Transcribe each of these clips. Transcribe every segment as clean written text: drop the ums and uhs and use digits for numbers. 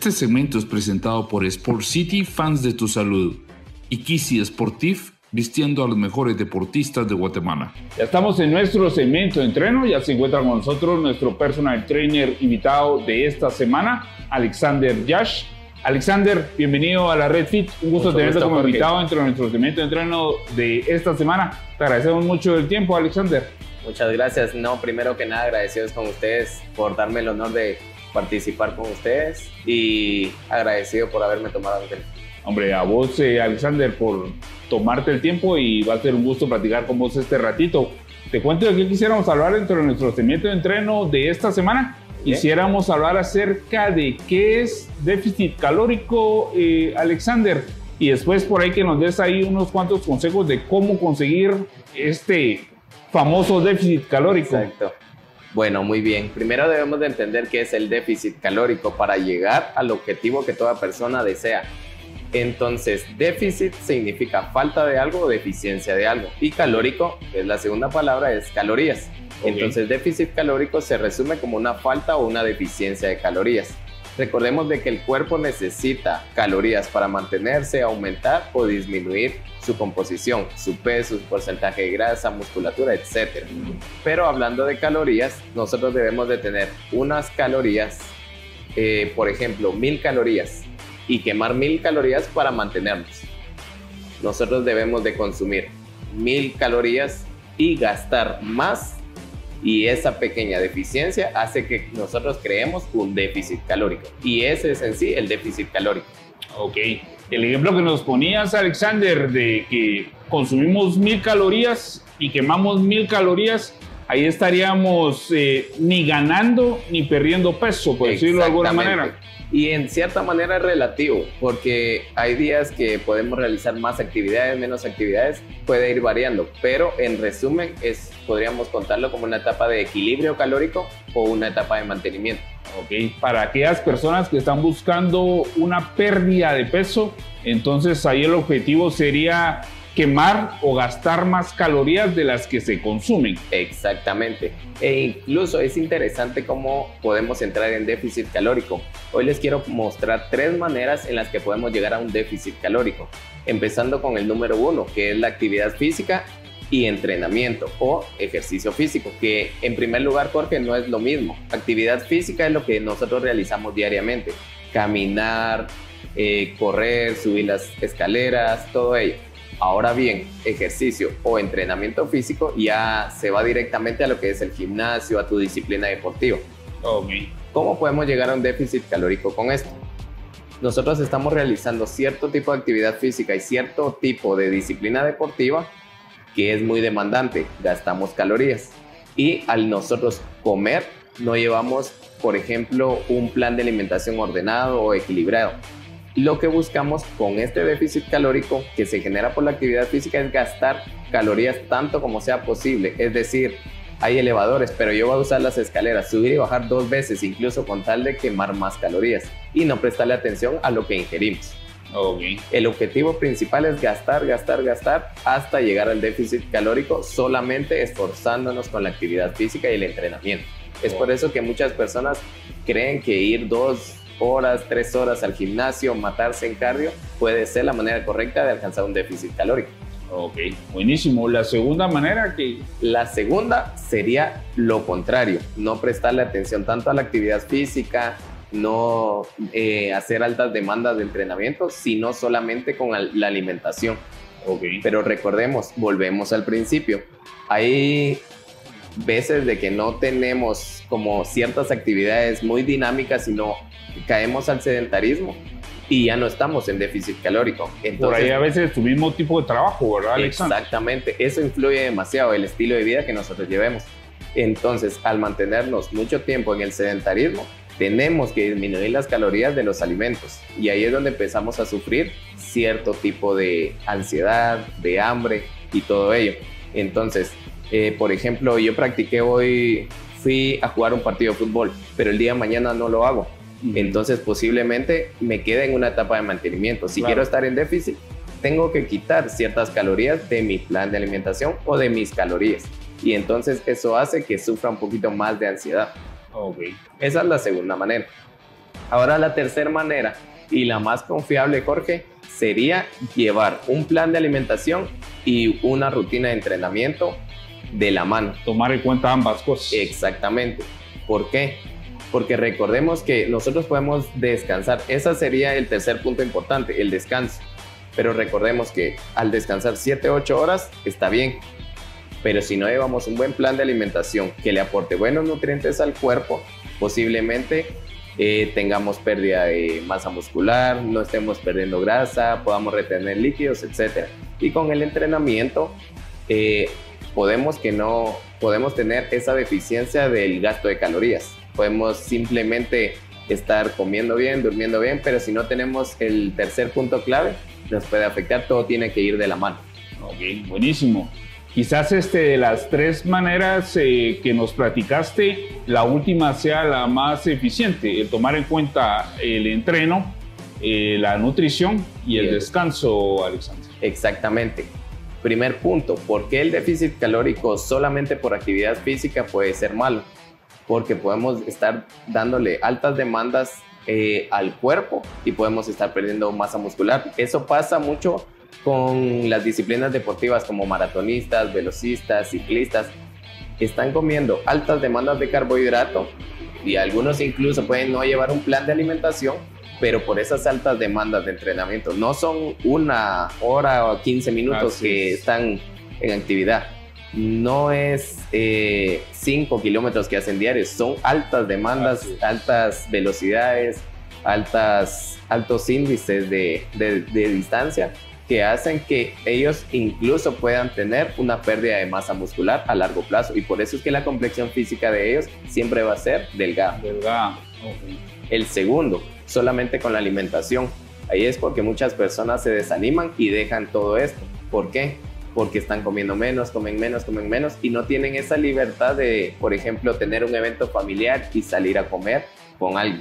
Este segmento es presentado por Sport City, fans de tu salud, y Kisi Sportif, vistiendo a los mejores deportistas de Guatemala. Ya estamos en nuestro segmento de entreno, ya se encuentra con nosotros nuestro personal trainer invitado de esta semana, Alexander Yash. Alexander, bienvenido a la Red Fit, un gusto tenerte como invitado dentro de nuestro segmento de entreno de esta semana. Te agradecemos mucho el tiempo, Alexander. Muchas gracias. No, primero que nada, agradecidos con ustedes por darme el honor de participar con ustedes y agradecido por haberme tomado el tiempo. Hombre, a vos, Alexander, por tomarte el tiempo y va a ser un gusto platicar con vos este ratito. Te cuento de qué quisiéramos hablar dentro de nuestro segmento de entreno de esta semana. Quisiéramos hablar acerca de qué es déficit calórico, Alexander, y después por ahí que nos des ahí unos cuantos consejos de cómo conseguir este famoso déficit calórico. Exacto. Bueno, muy bien. Primero debemos de entender qué es el déficit calórico para llegar al objetivo que toda persona desea. Entonces, déficit significa falta de algo o deficiencia de algo. Y calórico, que es la segunda palabra, es calorías. Okay. Entonces, déficit calórico se resume como una falta o una deficiencia de calorías. Recordemos de que el cuerpo necesita calorías para mantenerse, aumentar o disminuir su composición, su peso, su porcentaje de grasa, musculatura, etc. Pero hablando de calorías, nosotros debemos de tener unas calorías, por ejemplo, 1000 calorías y quemar 1000 calorías para mantenernos. Nosotros debemos de consumir 1000 calorías y gastar más, y esa pequeña deficiencia hace que nosotros creemos un déficit calórico, y ese es en sí el déficit calórico. Ok, el ejemplo que nos ponías, Alexander, de que consumimos 1000 calorías y quemamos 1000 calorías, ahí estaríamos ni ganando ni perdiendo peso, por decirlo de alguna manera. Y en cierta manera es relativo, porque hay días que podemos realizar más actividades, menos actividades, puede ir variando, pero en resumen podríamos contarlo como una etapa de equilibrio calórico o una etapa de mantenimiento. Ok, para aquellas personas que están buscando una pérdida de peso, entonces ahí el objetivo sería quemar o gastar más calorías de las que se consumen. Exactamente. E incluso es interesante cómo podemos entrar en déficit calórico. Hoy les quiero mostrar 3 maneras en las que podemos llegar a un déficit calórico. Empezando con el número 1, que es la actividad física y entrenamiento o ejercicio físico, que en primer lugar, Jorge, no es lo mismo. Actividad física es lo que nosotros realizamos diariamente. Caminar, correr, subir las escaleras, todo ello. Ahora bien, ejercicio o entrenamiento físico ya se va directamente a lo que es el gimnasio, a tu disciplina deportiva. Okay. ¿Cómo podemos llegar a un déficit calórico con esto? Nosotros estamos realizando cierto tipo de actividad física y cierto tipo de disciplina deportiva que es muy demandante, gastamos calorías. Y al nosotros comer, no llevamos, por ejemplo, un plan de alimentación ordenado o equilibrado. Lo que buscamos con este déficit calórico que se genera por la actividad física es gastar calorías tanto como sea posible. Es decir, hay elevadores, pero yo voy a usar las escaleras, subir y bajar 2 veces, incluso con tal de quemar más calorías y no prestarle atención a lo que ingerimos. Okay. El objetivo principal es gastar hasta llegar al déficit calórico, solamente esforzándonos con la actividad física y el entrenamiento. Es por eso que muchas personas creen que ir 2 horas, 3 horas al gimnasio, matarse en cardio, puede ser la manera correcta de alcanzar un déficit calórico. Ok, buenísimo. La segunda manera que... La segunda sería lo contrario, no prestarle atención tanto a la actividad física, no hacer altas demandas de entrenamiento, sino solamente con la alimentación. Okay. Pero recordemos, volvemos al principio, hay veces de que no tenemos como ciertas actividades muy dinámicas, sino caemos al sedentarismo y ya no estamos en déficit calórico. Entonces, por ahí a veces tu mismo tipo de trabajo, ¿verdad, Alexander? Exactamente, eso influye demasiado el estilo de vida que nosotros llevemos. Entonces, al mantenernos mucho tiempo en el sedentarismo, tenemos que disminuir las calorías de los alimentos y ahí es donde empezamos a sufrir cierto tipo de ansiedad, de hambre y todo ello. Entonces, por ejemplo, yo practiqué hoy, fui a jugar un partido de fútbol, pero el día de mañana no lo hago. Entonces posiblemente me quede en una etapa de mantenimiento. Si quiero estar en déficit, tengo que quitar ciertas calorías de mi plan de alimentación o de mis calorías. Y entonces eso hace que sufra un poquito más de ansiedad. Okay. Esa es la segunda manera. Ahora la tercera manera y la más confiable, Jorge, sería llevar un plan de alimentación y una rutina de entrenamiento de la mano. Tomar en cuenta ambas cosas. Exactamente. ¿Por qué? Porque recordemos que nosotros podemos descansar. Ese sería el tercer punto importante, el descanso. Pero recordemos que al descansar 7 u 8 horas está bien. Pero si no llevamos un buen plan de alimentación que le aporte buenos nutrientes al cuerpo, posiblemente tengamos pérdida de masa muscular, no estemos perdiendo grasa, podamos retener líquidos, etc. Y con el entrenamiento podemos tener esa deficiencia del gasto de calorías. Podemos simplemente estar comiendo bien, durmiendo bien, pero si no tenemos el tercer punto clave, nos puede afectar. Todo tiene que ir de la mano. Ok, buenísimo. Quizás de las tres maneras que nos platicaste, la última sea la más eficiente, el tomar en cuenta el entreno, la nutrición y el descanso, Alexander. Exactamente. Primer punto, ¿por qué el déficit calórico solamente por actividad física puede ser malo? Porque podemos estar dándole altas demandas al cuerpo y podemos estar perdiendo masa muscular. Eso pasa mucho con las disciplinas deportivas como maratonistas, velocistas, ciclistas. Están comiendo altas demandas de carbohidrato y algunos incluso pueden no llevar un plan de alimentación, pero por esas altas demandas de entrenamiento, no son 1 hora o 15 minutos que están en actividad. No es 5 kilómetros que hacen diarios, son altas demandas, altas velocidades, altos índices de distancia que hacen que ellos incluso puedan tener una pérdida de masa muscular a largo plazo, y por eso es que la complexión física de ellos siempre va a ser delgada. Okay. El segundo, solamente con la alimentación. Ahí es porque muchas personas se desaniman y dejan todo esto. ¿Por qué? Porque están comiendo menos, comen menos y no tienen esa libertad de, por ejemplo, tener un evento familiar y salir a comer con alguien.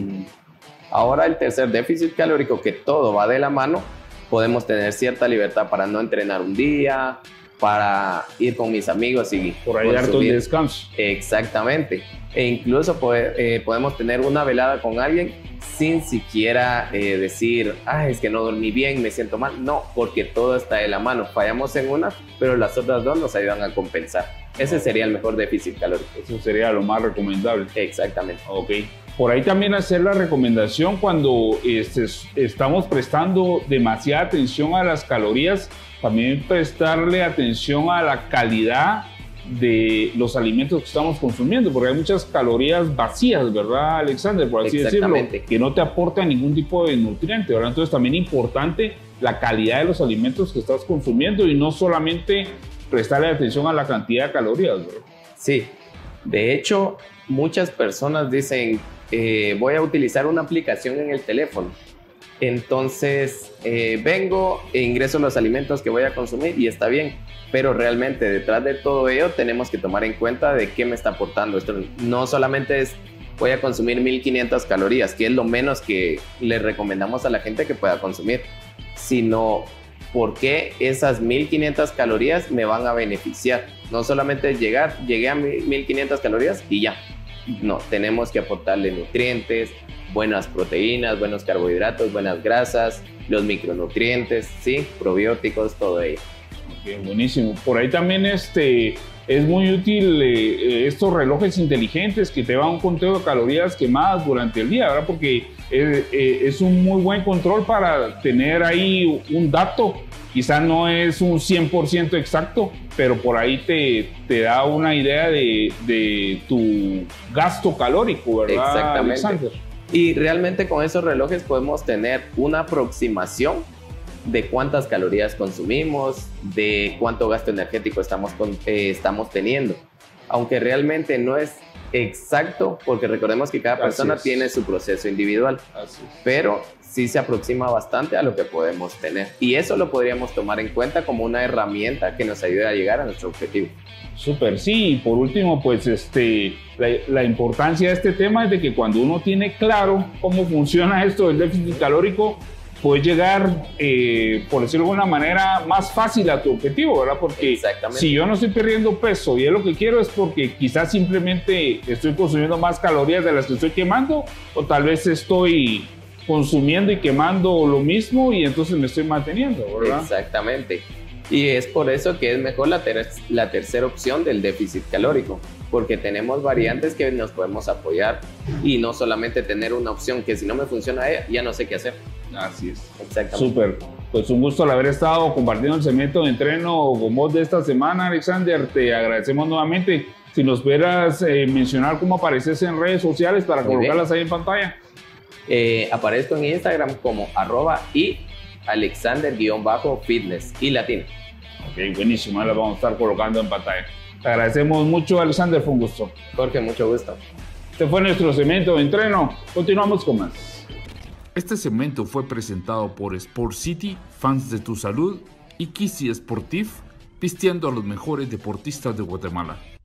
Ahora el tercer déficit calórico, que todo va de la mano, podemos tener cierta libertad para no entrenar un día, para ir con mis amigos y por ahí darte un descanso. Exactamente. E incluso podemos tener una velada con alguien sin siquiera decir, es que no dormí bien, me siento mal. No, porque todo está de la mano. Fallamos en una, pero las otras dos nos ayudan a compensar. Ese sería el mejor déficit calórico. Eso sería lo más recomendable. Exactamente. Ok. Por ahí también hacer la recomendación cuando estamos prestando demasiada atención a las calorías, también prestarle atención a la calidad de los alimentos que estamos consumiendo, porque hay muchas calorías vacías, ¿verdad, Alexander? Por así decirlo, que no te aportan ningún tipo de nutriente, ¿verdad? Entonces también es importante la calidad de los alimentos que estás consumiendo y no solamente prestarle atención a la cantidad de calorías, ¿verdad? Sí, de hecho, muchas personas dicen, voy a utilizar una aplicación en el teléfono. Entonces vengo e ingreso los alimentos que voy a consumir y está bien, pero realmente detrás de todo ello tenemos que tomar en cuenta de qué me está aportando. Esto no solamente es voy a consumir 1500 calorías, que es lo menos que le recomendamos a la gente que pueda consumir, sino por qué esas 1500 calorías me van a beneficiar. No solamente es llegué a 1500 calorías y ya. No, tenemos que aportarle nutrientes, buenas proteínas, buenos carbohidratos, buenas grasas, los micronutrientes, sí, probióticos, todo ello. Okay, buenísimo. Por ahí también es muy útil estos relojes inteligentes que te dan un conteo de calorías quemadas durante el día, ¿verdad? Porque es un muy buen control para tener ahí un dato. Quizás no es un 100% exacto, pero por ahí te da una idea de tu gasto calórico, ¿verdad? Exactamente. Alexander? Y realmente con esos relojes podemos tener una aproximación de cuántas calorías consumimos, de cuánto gasto energético estamos teniendo. Aunque realmente no es exacto, porque recordemos que cada persona tiene su proceso individual, pero sí se aproxima bastante a lo que podemos tener. Y eso lo podríamos tomar en cuenta como una herramienta que nos ayude a llegar a nuestro objetivo. Súper, sí. Y por último, pues la importancia de este tema es de que cuando uno tiene claro cómo funciona esto del déficit calórico, puedes llegar, por decirlo de alguna manera, más fácil a tu objetivo, ¿verdad? Porque si yo no estoy perdiendo peso y es lo que quiero, es porque quizás simplemente estoy consumiendo más calorías de las que estoy quemando, o tal vez estoy consumiendo y quemando lo mismo y entonces me estoy manteniendo, ¿verdad? Exactamente. Y es por eso que es mejor la tercera opción del déficit calórico, porque tenemos variantes que nos podemos apoyar y no solamente tener una opción que si no me funciona ya no sé qué hacer. Así es. Exactamente. Súper. Pues un gusto al haber estado compartiendo el segmento de entreno con vos de esta semana, Alexander. Te agradecemos nuevamente. Si nos pudieras mencionar cómo apareces en redes sociales para colocarlas ahí en pantalla. Aparezco en Instagram como @y Alexander_fitness y latino. Ok, buenísimo, ahora las vamos a estar colocando en pantalla. Te agradecemos mucho, Alexander, fue un gusto. Jorge, mucho gusto. Este fue nuestro segmento de entreno. Continuamos con más. Este segmento fue presentado por Sport City, fans de tu salud, y Kisi Sportif, vistiendo a los mejores deportistas de Guatemala.